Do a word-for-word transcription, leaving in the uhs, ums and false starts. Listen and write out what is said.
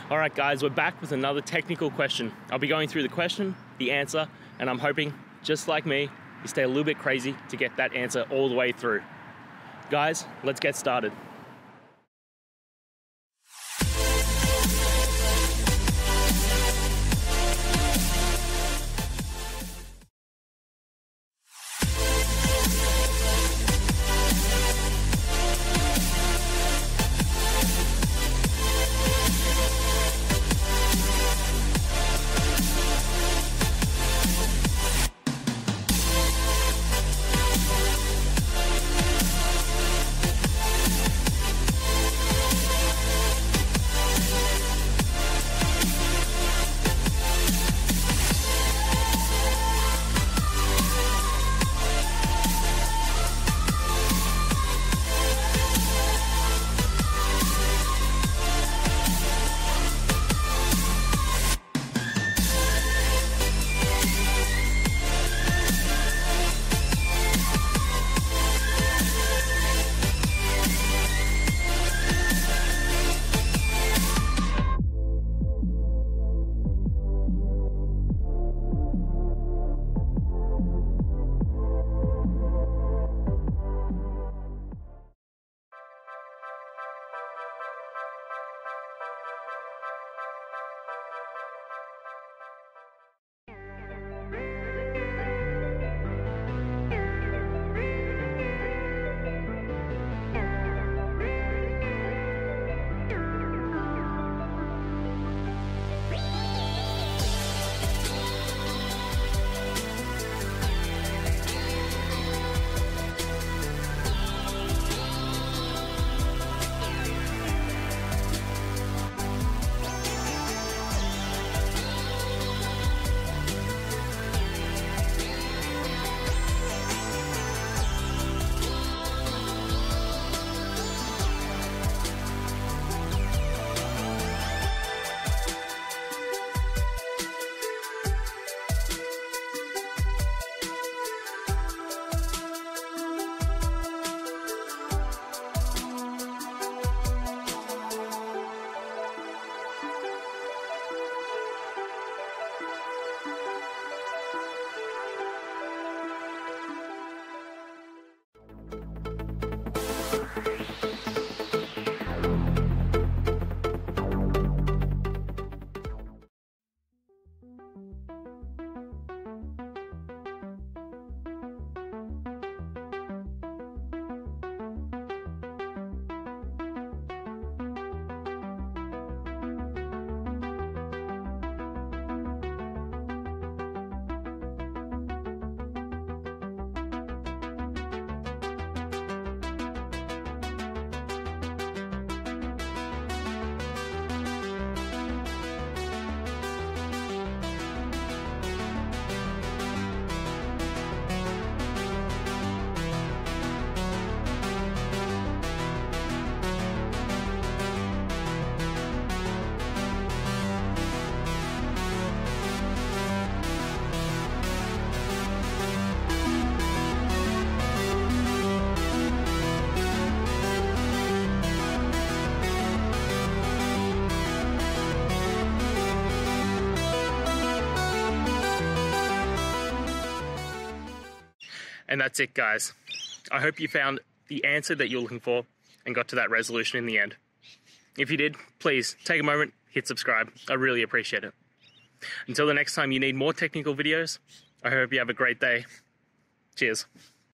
All right, guys, we're back with another technical question. I'll be going through the question, the answer, and I'm hoping, just like me, you stay a little bit crazy to get that answer all the way through. Guys, let's get started. And that's it, guys. I hope you found the answer that you're looking for and got to that resolution in the end. If you did, please take a moment, hit subscribe. I really appreciate it. Until the next time you need more technical videos, I hope you have a great day. Cheers.